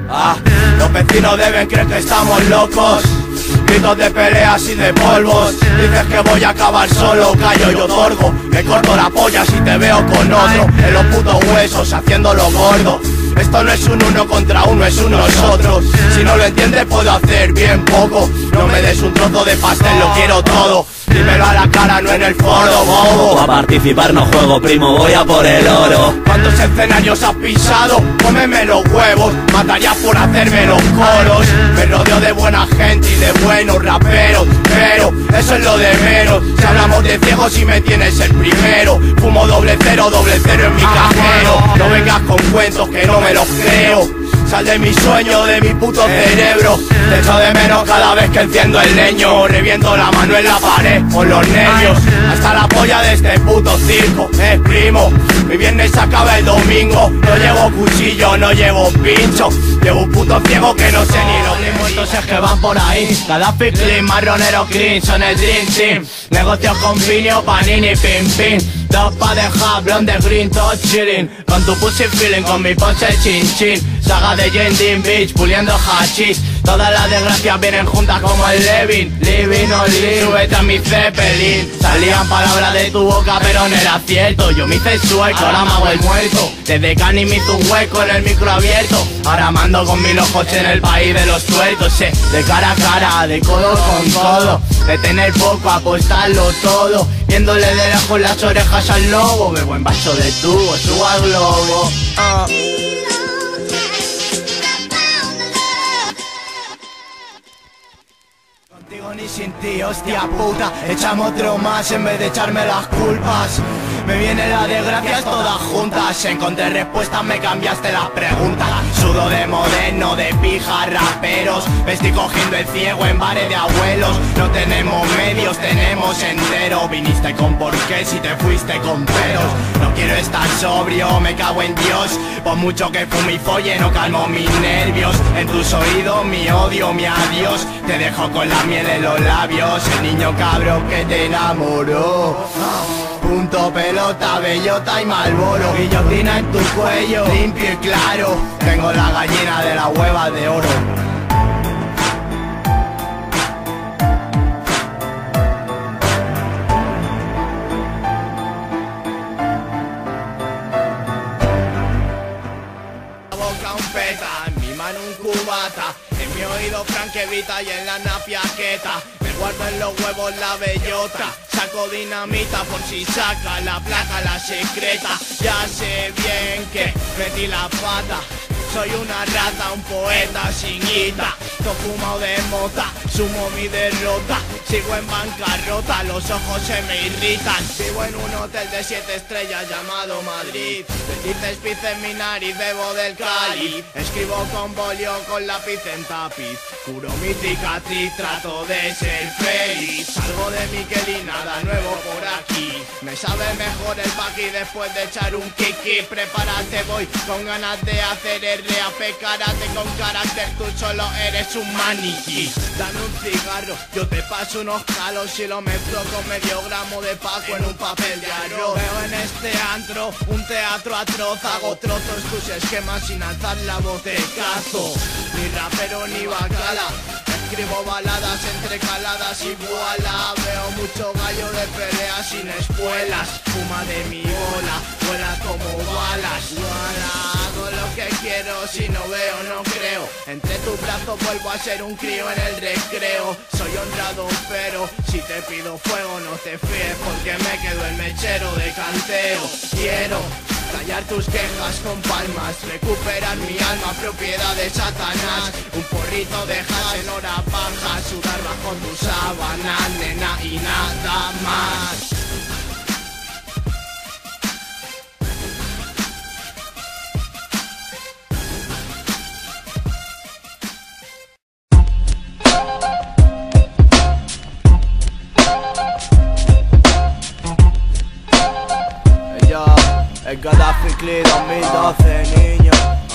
Los vecinos deben creer que estamos locos. Gritos de peleas y de polvos. Dices que voy a acabar solo, callo y otorgo. Me corto la polla si te veo con otro. En los putos huesos haciéndolo gordo. Esto no es un uno contra uno, es un nosotros. Si no lo entiendes puedo hacer bien poco. No me des un trozo de pastel, lo quiero todo. Dímelo a la cara, no en el foro, bobo. A participar no juego, primo, voy a por el oro. ¿Cuántos escenarios has pisado? Cómeme los huevos, mataría por hacerme los coros. Me rodeo de buena gente y de buenos raperos, pero eso es lo de menos. Si hablamos de ciegos y me tienes el primero. Fumo doble cero en mi cajero. No vengas con cuentos que no me los creo. Sal de mi sueño, de mi puto cerebro. Te echo de menos cada vez que enciendo el leño. Reviento la mano en la pared con los nervios. Hasta la polla de este puto circo, primo. Mi viernes acaba el domingo. No llevo cuchillo, no llevo pincho. Llevo un puto ciego que no sé ni lo que muertos es que van por ahí. Cada clean, marronero clean, son el Dream Team. Negocios con Pinio, Panini, Pim Pim. Dos pa' dejar, blonde green, todo chilling. Con tu pussy feeling, con mi ponche chin chin. Saga de Jane Dean Beach, puliendo hachís. Todas las desgracias vienen juntas como el Levin. Living on live, súbete a mi Zeppelin. Salían palabras de tu boca pero no era cierto. Yo me hice sueco, ahora me hago el muerto. Desde Cani me hizo un hueco en el micro abierto. Ahora mando con mil ojos en el país de los tuertos. De cara a cara, de codo con codo. De tener poco, apostarlo todo. Viéndole de lejos las orejas al lobo. Bebo en vaso de tubo, subo al globo. Contigo ni sin ti, hostia puta. Echamos otro más en vez de echarme las culpas. Me vienen las desgracias todas juntas. Encontré respuestas, me cambiaste las preguntas. Sudo de moderno, de pija, raperos. Me estoy cogiendo el ciego en bares de abuelos. No tenemos medios, tenemos entero. Viniste con porqué si te fuiste con peros. No quiero estar sobrio, me cago en Dios. Por mucho que fume y folle no calmo mis nervios. En tus oídos mi odio, mi adiós. Te dejo con la miel en los labios. El niño cabrón que te enamoró. Punto, pelota, bellota y Malboro. Guillotina en tu cuello, limpio y claro. Tengo la gallina de la hueva de oro. La boca un peta, en mi mano un cubata. En mi oído franquevita y en la napiaqueta. Me guardo en los huevos la bellota. Saco dinamita por si saca la placa, la secreta. Ya sé bien que metí la pata. Soy una rata, un poeta sin guita. To fumado de mota, sumo mi derrota. Sigo en bancarrota, los ojos se me irritan. Vivo en un hotel de 7 estrellas llamado Madrid. Dices pizza en mi nariz, bebo del Cali. Escribo con bolio, con lápiz en tapiz. Curo mi cicatriz, trato de ser feliz. Salgo de Miquel y nada nuevo por aquí. Me sabe mejor el paqui después de echar un kiki. Prepárate, voy con ganas de hacer el reape karate con carácter. Tú solo eres un maniquí. Dame un cigarro, yo te paso unos calos y lo mezclo con medio gramo de Paco en un papel de arroz. Veo en este antro un teatro atroz. Hago trozos tus esquemas sin alzar la voz de cazo. Ni rapero ni bacala. Escribo baladas entre caladas y voilà. Veo mucho gallo de pelea sin espuelas. Fuma de mi bola, vuela como balas. Voilà, hago lo que quiero, si no veo no creo. Entre tus brazos vuelvo a ser un crío en el recreo. Soy honrado pero si te pido fuego no te fíes, porque me quedo el mechero de canteo. Quiero callar tus quejas con palmas, recuperar mi alma, propiedad de Satanás. Un porrito de hash en hora baja, sudar bajo tu sábana, nena, y nada más. El Gaddafi Cli 2012, niño.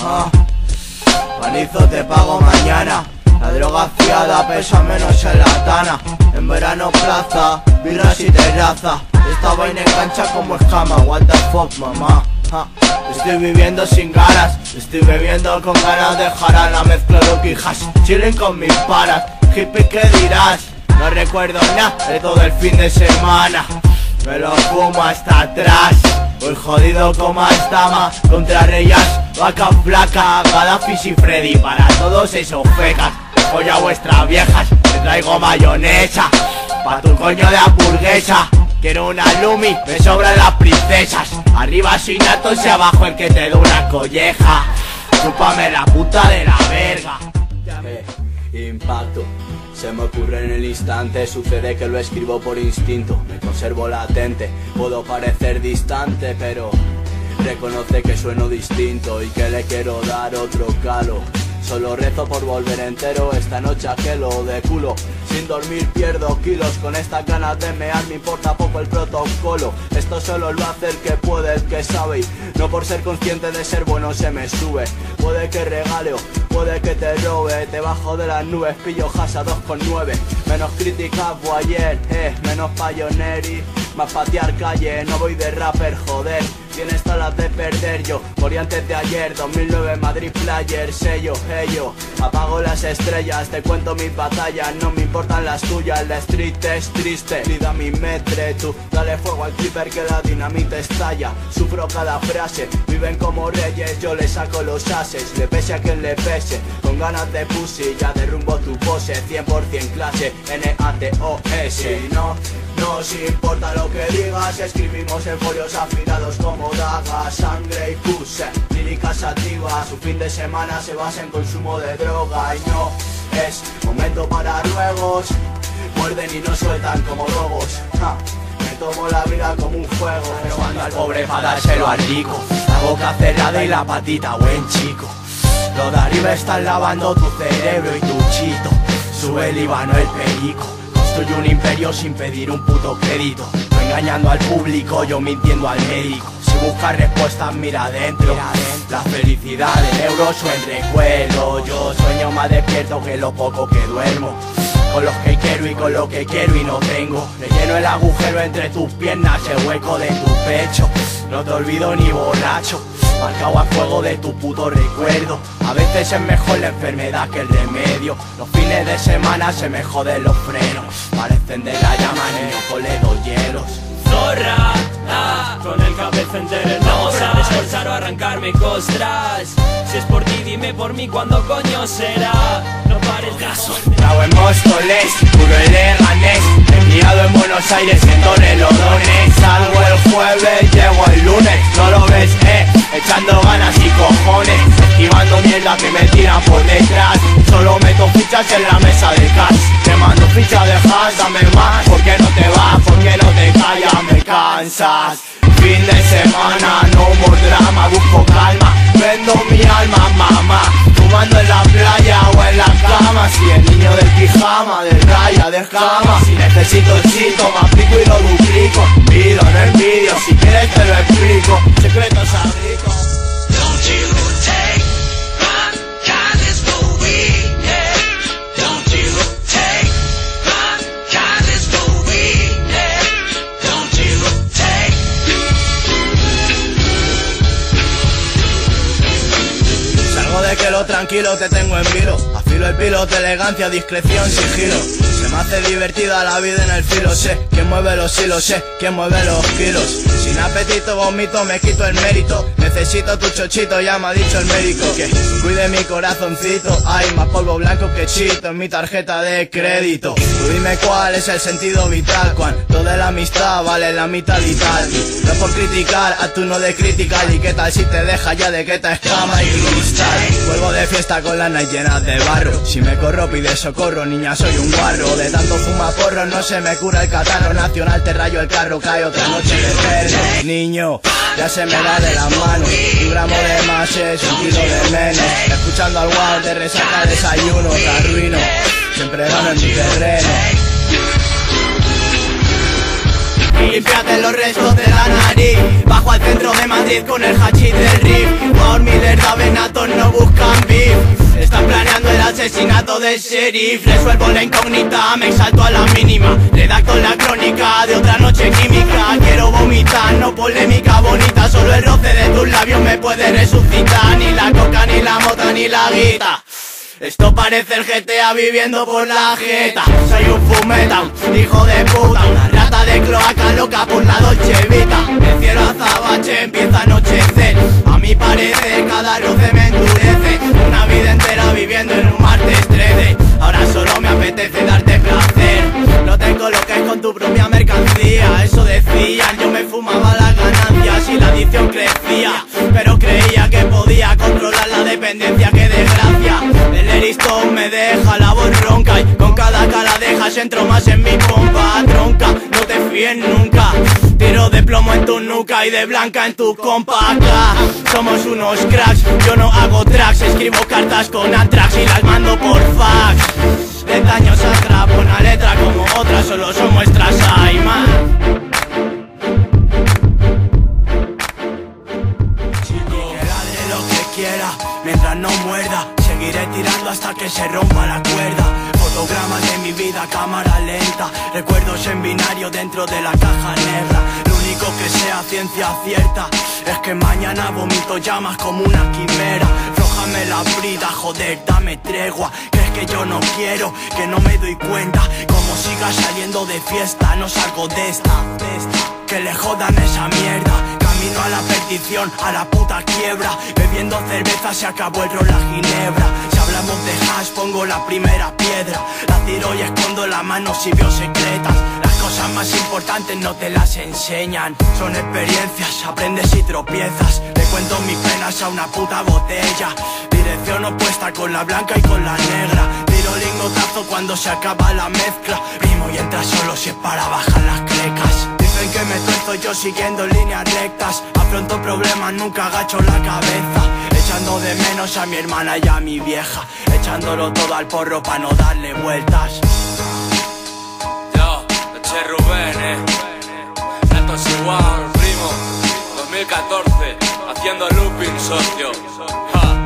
Panizo te pago mañana. La droga fiada pesa menos en la tana. En verano plaza, birras y terraza. Esta vaina engancha como escama, what the fuck, mamá. Estoy viviendo sin ganas, estoy bebiendo con ganas de jarar. La mezcla de y hash, chilling con mis paras. Hippie, ¿qué dirás? No recuerdo nada de todo el fin de semana. Me lo fumo hasta atrás. Voy jodido como Astama contra Reyes, Vaca Flaca, Gaddafi y Freddy. Para todos esos fecas, dejo a vuestras viejas. Te traigo mayonesa pa' tu coño de hamburguesa. Quiero una Lumi, me sobran las princesas. Arriba Sinatos y abajo el que te da una colleja. Chúpame la puta de la verga. Impacto, se me ocurre en el instante. Sucede que lo escribo por instinto. Me conservo latente, puedo parecer distante, pero reconoce que sueno distinto y que le quiero dar otro calo. Solo rezo por volver entero esta noche a Gelo de culo. Sin dormir pierdo kilos, con estas ganas de mear me importa poco el protocolo. Esto solo lo hace el que puede, el que sabe, y no por ser consciente de ser bueno se me sube. Puede que regale o puede que te robe, te bajo de las nubes, pillo Hasa 2,9. Menos críticas ayer, menos payoneri, más patear calle, no voy de rapper, joder. Tienes todas las de perder, yo morí antes de ayer, 2009 Madrid Player, sello, ello. Apago las estrellas, te cuento mis batallas, no me importan las tuyas, la street es triste. Lida mi metre, tú dale fuego al clipper que la dinamita estalla. Sufro cada frase, viven como reyes, yo le saco los ases, le pese a quien le pese. Con ganas de pussy, ya derrumbo tu pose, 100% clase, N-A-T-O-S. Y no nos importa lo que digas, escribimos en folios afilados como dagas, sangre y puse, líricas activas. Su fin de semana se basa en consumo de droga y no es momento para ruegos. Muerden y no sueltan como lobos. Me tomo la vida como un juego, pero mando al pobre para dárselo al rico. La boca cerrada y la patita, buen chico. Los de arriba están lavando tu cerebro y tu chito. Sube el IVA, no el perico. Soy un imperio sin pedir un puto crédito. No engañando al público, yo mintiendo al médico. Si buscas respuestas, mira adentro. La felicidad en euros o en recuerdo. Yo sueño más despierto que lo poco que duermo. Con los que quiero y con lo que quiero y no tengo. Relleno el agujero entre tus piernas, el hueco de tu pecho. No te olvido ni borracho, marcado a fuego de tu puto recuerdo. A veces es mejor la enfermedad que el remedio. Los fines de semana se me joden los frenos. Para encender la llama niño con ledos hielos. Zorra, con el cabeza entero no sabes cortar o arrancarme costras. Si es por ti dime por mí cuándo coño será. No pares de caso. Bravo en Móstoles, puro eleganés. Enviado en Buenos Aires en Torrelodones. Salgo el jueves, llego el lunes. No lo ves, echando ganas y cojones. Esquivando mierda que me tiran por detrás. Solo meto fichas en la mesa de cash. Te mando ficha de hash, dame más. ¿Por qué no te vas? ¿Por qué no te callas? Me cansas. Fin de semana, no more drama, busco calma. Vendo mi alma, mamá. Fumando en la playa o en la cama. Si el niño del pijama, del raya, de cama. Si necesito éxito, me aplico y lo duplico. Pido, no envidio, si quieres te lo explico. Secretos abricos. Que lo tranquilo te tengo en vilo. Afilo el piloto, elegancia, discreción, sigilo. Se me hace divertida la vida en el filo. Sé quién mueve los hilos, sé quién mueve los kilos. Sin apetito vomito, me quito el mérito. Necesito tu chochito, ya me ha dicho el médico. Que cuide mi corazoncito. Hay más polvo blanco que chito en mi tarjeta de crédito. Tú dime cuál es el sentido vital, cuánto de la amistad vale la mitad y tal. No es por criticar, a tú no de criticar. Y qué tal si te deja ya de que te escama y cristal. Vuelvo de fiesta con las nights llenas de barro. Si me corro pide socorro, niña soy un guarro. De tanto fuma porro no se me cura el catarro. Nacional te rayo el carro, cae otra noche de perro. Niño, ya se me da de las manos. Un gramo de más es un kilo de menos. Escuchando al guard de resaca desayuno. Te arruino, siempre gano en mi terreno. Limpiate los restos de la nariz. Bajo al centro de Madrid con el hachís del riff. Por Miller, Davenatos no buscan beef. Están planeando el asesinato del sheriff. Resuelvo la incógnita, me exalto a la mínima. Redacto la crónica de otra noche química. Quiero vomitar, no polémica bonita. Solo el roce de tus labios me puede resucitar. Ni la coca, ni la mota, ni la guita. Esto parece el GTA viviendo por la jeta. Soy un fumeta, hijo de puta, una rata de cloaca loca por la Dolce Vita. El cielo azabache, empieza a anochecer. A mi parecer cada roce me endurece. Una vida entera viviendo en un martes 13. Ahora solo me apetece darte placer. No te coloques con tu propia mercancía. Eso decían, yo me fumaba las ganancias y la adicción crecía. Pero creía que podía controlar la dependencia, qué desgracia. El Eriston me deja la voz ronca y con cada cara dejas entro más en mi pompa tronca. No te fíes nunca, tiro de plomo en tu nuca y de blanca en tu compa. Acá somos unos cracks, yo no hago tracks, escribo cartas con Antrax y las mando por fax. De daños atrapo una letra como otra, solo son muestras, ay man. Mientras no muerda, seguiré tirando hasta que se rompa la cuerda. Fotogramas de mi vida, cámara lenta. Recuerdos en binario dentro de la caja negra. Lo único que sea ciencia cierta es que mañana vomito llamas como una quimera. Frójame la brida, joder, dame tregua. ¿Crees que yo no quiero? Que no me doy cuenta. Como siga saliendo de fiesta, no salgo de esta. Que le jodan esa mierda. Camino a la perdición, a la puta quiebra. Bebiendo cerveza se acabó el ron, la ginebra. Si hablamos de hash pongo la primera piedra. La tiro y escondo la mano si veo secretas. Las cosas más importantes no te las enseñan. Son experiencias, aprendes y tropiezas. Le cuento mis penas a una puta botella. Dirección opuesta con la blanca y con la negra. Tiro lingotazo cuando se acaba la mezcla. Primo y entra solo si es para bajar las clecas. Dicen que me tuerzo yo siguiendo líneas rectas. Afronto problemas, nunca agacho la cabeza. Echando de menos a mi hermana y a mi vieja. Echándolo todo al porro pa' no darle vueltas. Yo, Eche Rubén, Esto es igual, primo. 2014, haciendo looping, socio. Ja.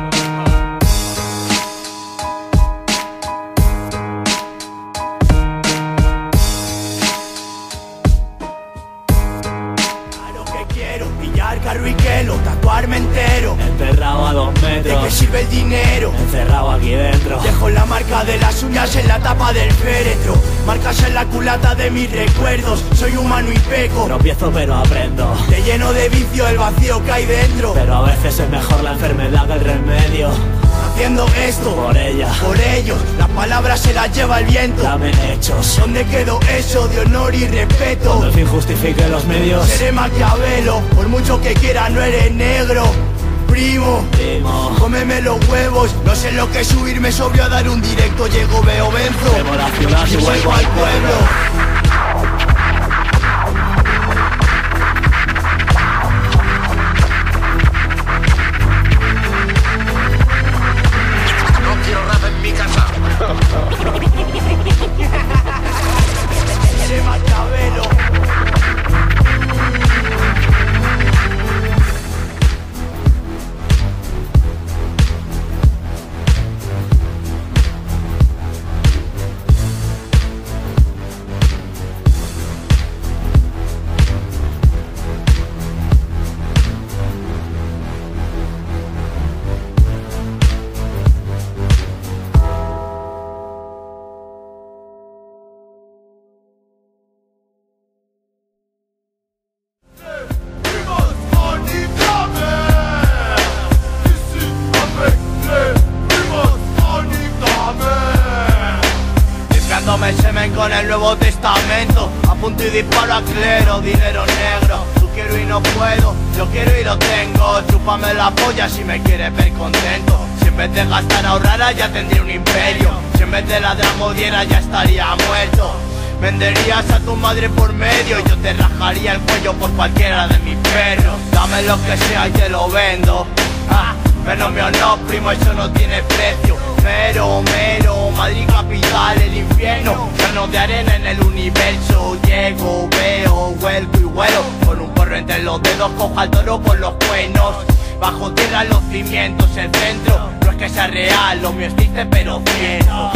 Carruiquelo, tatuarme entero, enterrado a 2 metros. ¿de qué sirve el dinero? Encerrado aquí dentro. Dejo la marca de las uñas en la tapa del féretro. Marcas en la culata de mis recuerdos. Soy humano y peco. Tropiezo pero aprendo. Te lleno de vicio el vacío que hay dentro. Pero a veces es mejor la enfermedad que el remedio. Haciendo esto por ella, por ellos, las palabras se las lleva el viento. Dame hechos. ¿Dónde quedó eso de honor y respeto? Cuando el fin justifique los medios. Seré Maquiavelo, por mucho que quiera no eres negro. Primo, cómeme los huevos. No sé lo que es subirme sobrio a dar un directo. Llego, veo, venzo. Llevo la ciudad y vuelvo al pueblo. El semen con el Nuevo Testamento. Apunto y disparo a clero, dinero negro. Tú quiero y no puedo, yo quiero y lo tengo. Chúpame la polla si me quieres ver contento. Si en vez de gastar ahorrara ya tendría un imperio. Si en vez de ladrar modiera ya estaría muerto. Venderías a tu madre por medio y yo te rajaría el cuello por cualquiera de mis perros. Dame lo que sea y te lo vendo. Menos mío no, primo, eso no tiene precio. Mero, Madrid capital, el infierno, lleno de arena en el universo. Llego, veo, vuelco y vuelo, con un porro entre los dedos cojo al toro por los cuernos. Bajo tierra los cimientos, el centro, no es que sea real, lo mío existe pero cierto.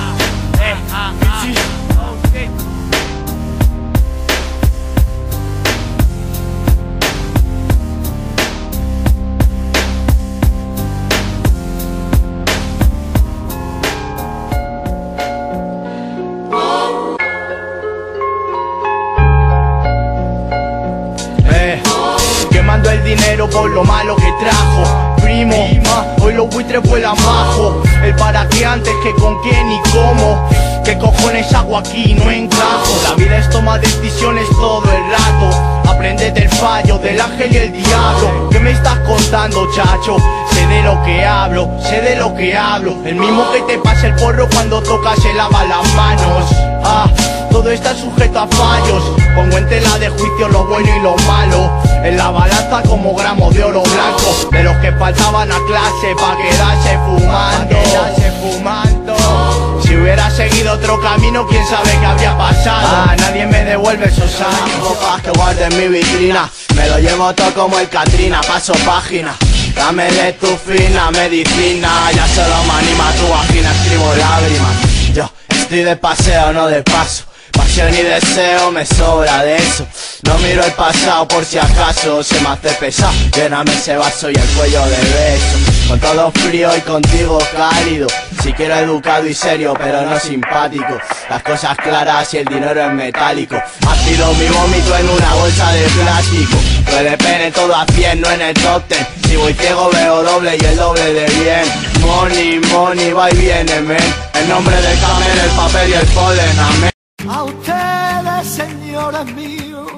Quemando el dinero por lo malo que trajo. Primo, hoy los buitres vuelan bajo. El para qué antes que con quién y cómo. ¿Qué cojones hago aquí? No encajo. La vida es toma decisiones todo el rato. Aprende del fallo, del ángel y el diablo. ¿Qué me estás contando, chacho? Sé de lo que hablo, sé de lo que hablo. El mismo que te pasa el porro cuando tocas se lava las manos. Todo está sujeto a fallos. Pongo en tela de juicio lo bueno y lo malo. En la balanza como gramos de oro blanco. De los que faltaban a clase pa' quedarse fumando. Si hubiera seguido otro camino, quién sabe qué habría pasado. Nadie me devuelve esos años. Copas que guardo en mi vitrina, me lo llevo todo como el Katrina. Paso página, dame de tu fina medicina. Ya solo me anima tu vagina, escribo lágrimas. Yo estoy de paseo, no de paso. Pasión y deseo, me sobra de eso. No miro el pasado por si acaso se me hace pesado. Lléname ese vaso y el cuello de beso. Con todo frío y contigo cálido. Si quiero educado y serio pero no simpático. Las cosas claras y el dinero es metálico. Ha sido mi vómito en una bolsa de plástico. Lo de pene todo a 100, no en el top 10. Si voy ciego veo doble y el doble de bien. Money, va y viene, men. En nombre del camel, el papel y el polen, amén. A ustedes, señores míos,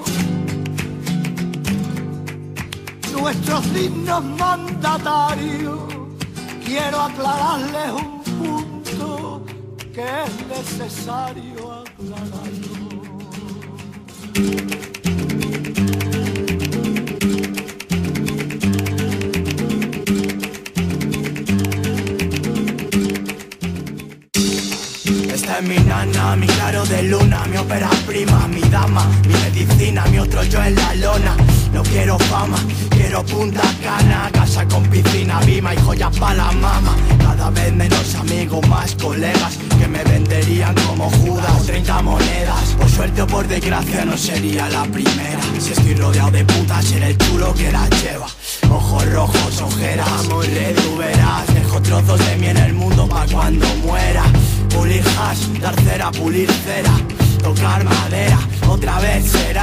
nuestros dignos mandatarios, quiero aclararles un punto que es necesario aclararlo. Esta es mi nana, mi claro de luna, mi ópera prima, mi dama, mi medicina, mi otro yo en la lona. No quiero fama, quiero Punta Cana, casa con piscina, Vima y joyas pa' la mama. Cada vez menos amigos, más colegas que me venderían como Judas 30 monedas. Por suerte o por desgracia no sería la primera. Si estoy rodeado de putas seré el chulo que las lleva. Ojos rojos, ojeras, muy ready, verás. Dejo trozos de mí en el mundo pa' cuando muera. Pulir hash, dar cera, pulir cera. Tocar madera, otra vez será.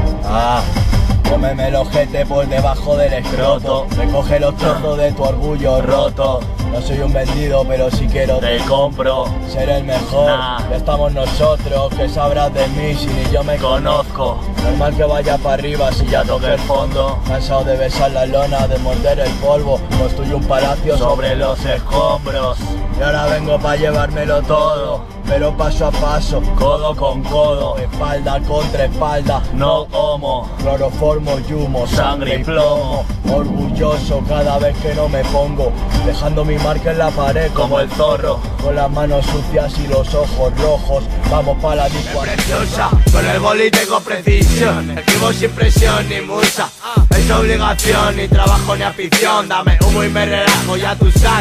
Cómeme el ojete por debajo del escroto. Recoge los trozos de tu orgullo roto. No soy un vendido, pero si quiero te compro. Seré el mejor, ya estamos nosotros. Que sabrás de mí si ni yo me conozco. Normal que vaya para arriba si ya toqué el fondo. Cansado de besar la lona, de morder el polvo. Construyo un palacio sobre los escombros. Y ahora vengo para llevármelo todo, pero paso a paso, codo con codo, espalda contra espalda, no como cloroformo y humo, sangre y plomo. Orgulloso cada vez que no me pongo, dejando mi marca en la pared como el zorro. Con las manos sucias y los ojos rojos, vamos pa' la disco. Preciosa, con el boli tengo precisión. Escribo sin presión ni musa. Es obligación, ni trabajo ni afición. Dame humo y me relajo, ya tú sabes.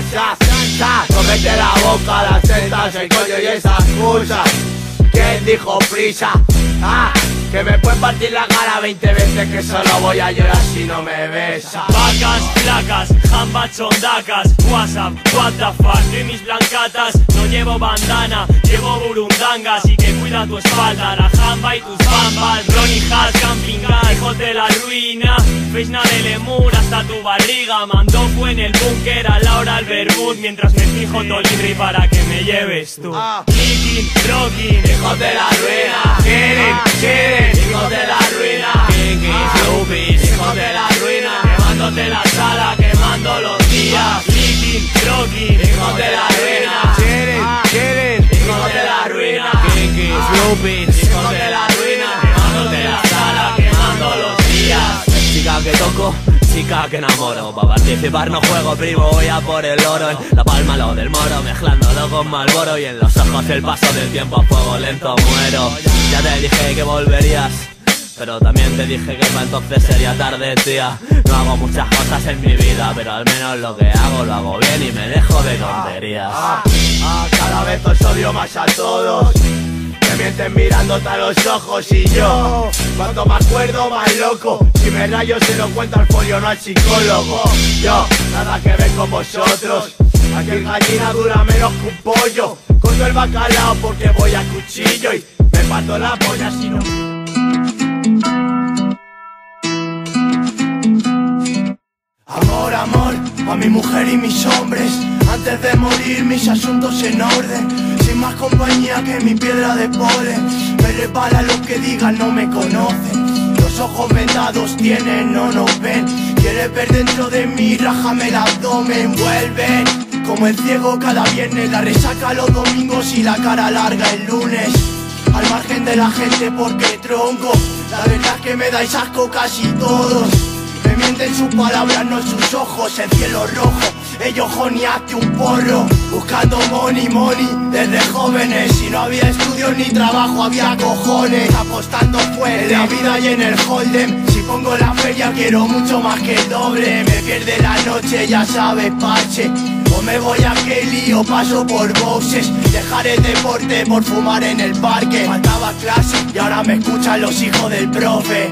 Comete la boca, las tetas, el coño y esas cosas. ¿Quién dijo prisa? Que me pueden partir la cara 20 veces, que solo voy a llorar si no me besas. Vacas, placas, jambas, chondacas, WhatsApp, what the fuck, y mis blancatas. No llevo bandana, llevo burundangas. Y que cuida tu espalda, la jamba y tus bambas. Ronnie Hash, camping gas, hijos de la ruina. Feisna de lemur hasta tu barriga. Mandoco en el búnker a la hora al vermut. Mientras me fijo todo libre para que me lleves tú. Kicking, rocking, hijos de la ruina. Kidding, hijos de la ruina. Hijos de la ruina. Quemándote la sala, quemando los días. Licking, rocking, hijos de la ruina. Kidding, hijos de la ruina. Hijos de la ruina. Quemándote la sala, quemando los días. Chica que toco, chica que enamoro. Pa' participar no juego, primo, voy a por el oro. En la palma lo del moro, mezclándolo con Malboro. Y en los ojos el paso del tiempo a fuego lento muero. Ya te dije que volverías, pero también te dije que para entonces sería tarde, tía. No hago muchas cosas en mi vida, pero al menos lo que hago lo hago bien y me dejo de tonterías. Cada vez os odio más a todos. Me mienten mirándote a los ojos y yo, cuanto me acuerdo más loco. Si me rayo se lo cuento al folio, no al psicólogo. Yo, nada que ver con vosotros. Aquí el gallina dura menos que un pollo. Corto el bacalao porque voy a cuchillo y me parto la polla si no. Amor, amor, a mi mujer y mis hombres. Antes de morir mis asuntos en orden. Sin más compañía que mi piedra de polen. Me repara lo que digan, no me conocen. Los ojos vendados tienen, no nos ven. Quieres ver dentro de mí, rájame el abdomen. Vuelven como el ciego cada viernes. La resaca los domingos y la cara larga el lunes. Al margen de la gente porque tronco. La verdad es que me dais asco casi todos. Me mienten sus palabras, no sus ojos. El cielo rojo, ellos joniaste un porro. Buscando money, money, desde jóvenes. Si no había estudios ni trabajo, había cojones. Apostando fuerte en la vida y en el hold'em. Si pongo la feria quiero mucho más que el doble. Me pierde la noche, ya sabes, parche. O me voy a Kelly o paso por boxes. Dejar el deporte por fumar en el parque. Faltaba clase y ahora me escuchan los hijos del profe.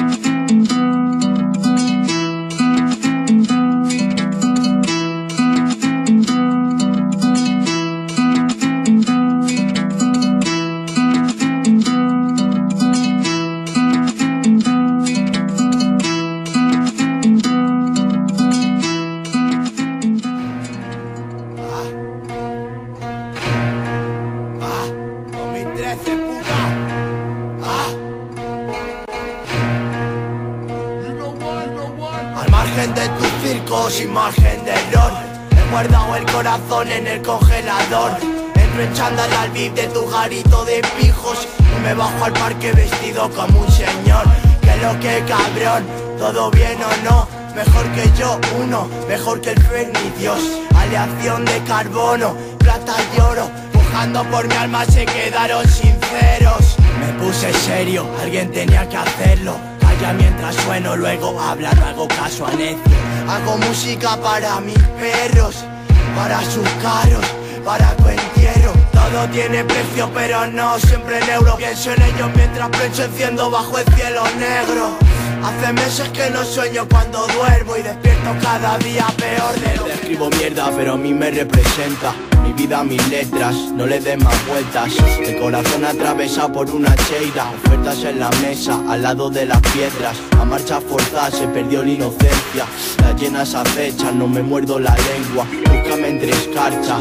De tu circo sin margen de error. He guardado el corazón en el congelador. Entro en chándal al VIP de tu garito de pijos y me bajo al parque vestido como un señor. Que lo que cabrón, todo bien o no. Mejor que yo, uno, mejor que el Ferni Dios. Aleación de carbono, plata y oro. Pujando por mi alma se quedaron sinceros. Me puse serio, alguien tenía que hacerlo. Calla mientras sueno, luego habla, no hago caso a necio. Hago música para mis perros, para sus caros, para tu entierro. Todo tiene precio pero no siempre en euro. Pienso en ellos mientras plancho enciendo bajo el cielo negro. Hace meses que no sueño cuando duermo y despierto cada día peor de lo que... Escribo mierda pero a mí me representa. Mi vida, mis letras, no le des más vueltas. El corazón atravesado por una cheira. Ofertas en la mesa, al lado de las piedras. A marcha forzada se perdió la inocencia. Las llenas acechan, no me muerdo la lengua. Búscame entre escarcha.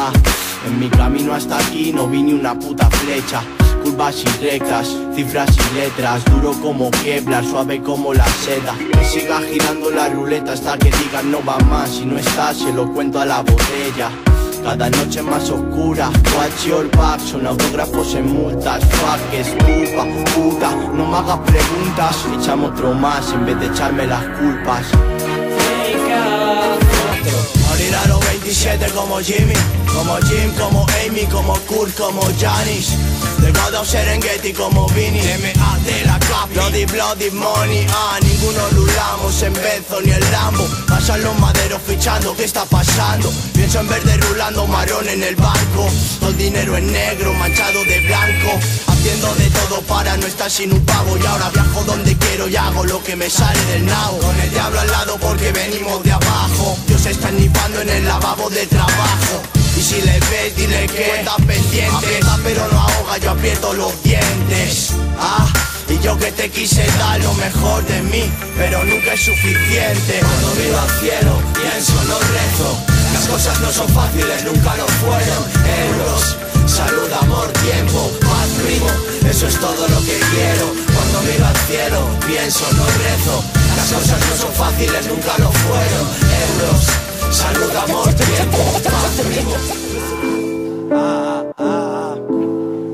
En mi camino hasta aquí no vi ni una puta flecha. Curvas y rectas, cifras y letras. Duro como Kevlar, suave como la seda. Que siga girando la ruleta hasta que digan no va más. Si no estás se lo cuento a la botella. Cada noche más oscura, watch your back. Son autógrafos en multas. Fuck, que escupa, puta, no me hagas preguntas. Echamos otro más en vez de echarme las culpas. Morir a los 27 como Jimmy, como Jim, como Amy, como Kurt, como Janis. The God of Serengeti como Vini, M.A. de la Capi. Bloody, bloody money, ninguno rulamos en Benzo ni el Lambo. Pasan los maderos fichando, ¿qué está pasando? Pienso en verde rulando marrón en el banco. Todo el dinero en negro, manchado de blanco. Haciendo de todo para no estar sin un pavo. Y ahora viajo donde quiero y hago lo que me sale del nabo. Con el diablo al lado porque venimos de abajo. Dios está nifando en el lavabo de trabajo. Y si le ves, dile que cuentas pendientes. Aprieta pero no ahoga, yo aprieto los dientes. Y yo que te quise dar lo mejor de mí, pero nunca es suficiente. Cuando miro al cielo, pienso, no rezo. Las cosas no son fáciles, nunca lo fueron. Euros, salud, amor, tiempo, paz, primo. Eso es todo lo que quiero. Cuando miro al cielo, pienso, no rezo. Las cosas no son fáciles, nunca lo fueron. Euros, salud, amor, tiempo, paz, primo.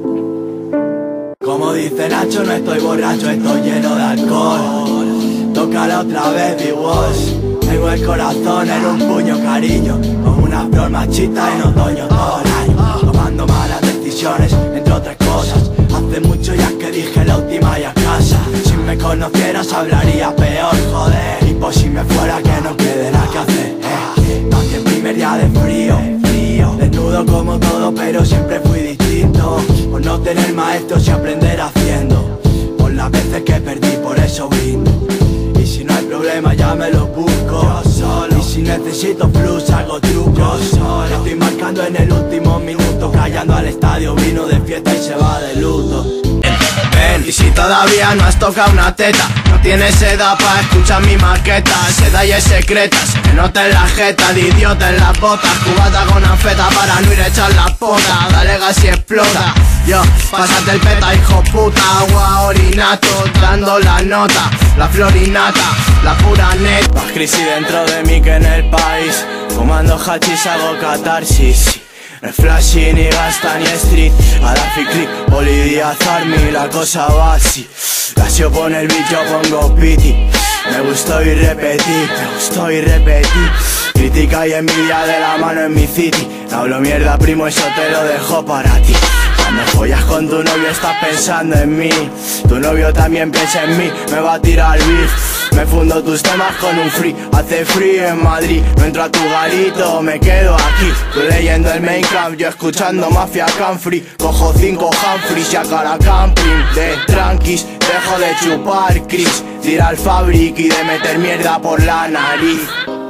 Como dice Nacho, no estoy borracho, estoy lleno de alcohol. Toca Búscala otra vez, B-Walls. Tengo el corazón en un puño, cariño, como una flor machista en otoño todo el año, tomando malas decisiones, entre otras cosas. Hace mucho ya que dije la última y a casa. Si me conocieras hablaría peor, joder. Y por si me fuera que no quede nada que hacer, Nací el primer día de frío, desnudo como todo pero siempre fui distinto. Por no tener maestros y aprender haciendo, por las veces que perdí por eso brindo. Y si no hay problema ya me lo busco yo solo. Y si necesito plus hago trucos yo solo. Estoy marcando en el último minuto, callando al estadio, vino de fiesta y se va de luto. Ven, y si todavía no has tocado una teta, no tienes edad para escuchar mi maqueta. Seda y es secreta, se me nota en la jeta, de idiota en las botas, cubata con anfeta para no ir a echar la pota. Dale gas y explota, yo, pásate el peta, hijo puta. Agua orinato, dando la nota, la florinata, la pura neta. Más crisis dentro de mí que en el país, fumando hachís hago catarsis. No es flashy ni gasta ni street, a dar click, Bolivia Army, la cosa va así. Gasio pone el beat, yo pongo piti. Me gustó y repetí, crítica y envidia de la mano en mi city. No hablo mierda, primo, eso te lo dejo para ti. Cuando follas con tu novio estás pensando en mí, tu novio también piensa en mí, me va a tirar beef. Me fundo tus temas con un free, hace frío en Madrid, no entro a tu garito, me quedo aquí. Tú leyendo el main camp, yo escuchando Mafia Canfree. Cojo 5 Humphreys y a cara camping de tranquis, dejo de chupar Chris, de ir al Fabric y de meter mierda por la nariz.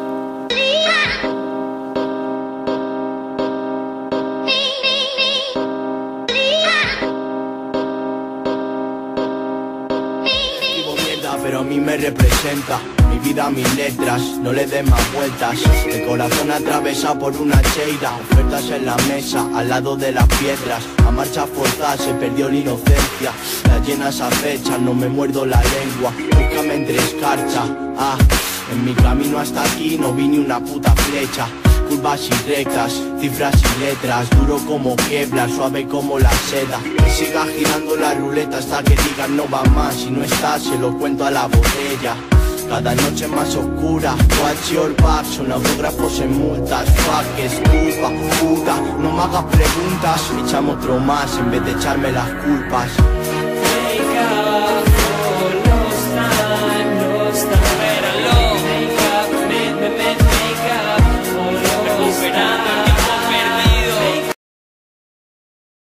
Pero a mí me representa, mi vida, mis letras, no le des más vueltas. El corazón atravesado por una cheira, ofertas en la mesa, al lado de las piedras. A marcha forzada se perdió la inocencia, las llenas acechan, no me muerdo la lengua. Búscame entre escarcha, en mi camino hasta aquí no vi ni una puta flecha. Curvas y rectas, cifras y letras, duro como Kevlar, suave como la seda. Que siga girando la ruleta hasta que digan no va más. Si no estás se lo cuento a la botella. Cada noche más oscura, watch your back, son autógrafos en multas. Fuck, es culpa, puta, no me hagas preguntas. Echamos otro más en vez de echarme las culpas.